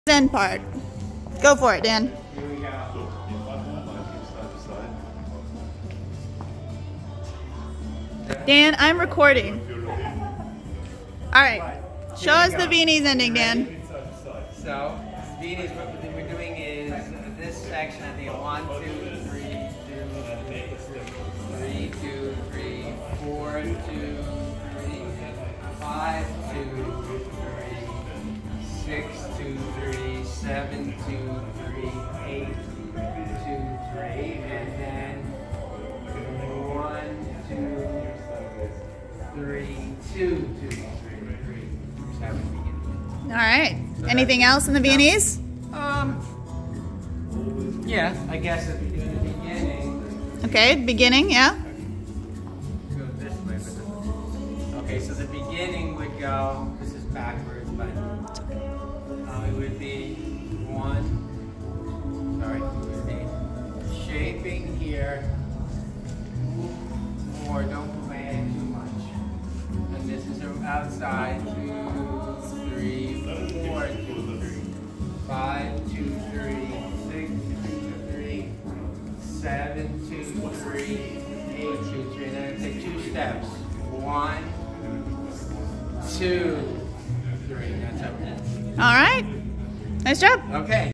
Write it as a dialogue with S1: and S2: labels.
S1: End part. Go for it, Dan.
S2: Here we go.
S1: Dan, I'm recording. All right. Show us the beanies ending, Dan.
S2: So, beanies, what we're doing is this section, I think 1, 2, 3, 2, 3, 4, 2, 3, 5, 2, 3, 6, 2, 3, 7, 2, 3, 8, 2, 3, and then 1, 2, 3, 2, 2, 3, 7.
S1: All right. Anything else in the beanies?
S2: Yeah, I guess at the beginning.
S1: Okay, beginning, yeah.
S2: Go this way, but okay, so the beginning would go, this is backwards, but it would be it would be shaping here, more, don't move my head too much. And this is outside, 2, 3, 4, 2, 5, 2, 3, 6, 2, 3, 7, 2, 3, 8, 2, 3. And then I take 2 steps. 1, 2, 3. That's everything.
S1: All right. Nice job.
S2: Okay.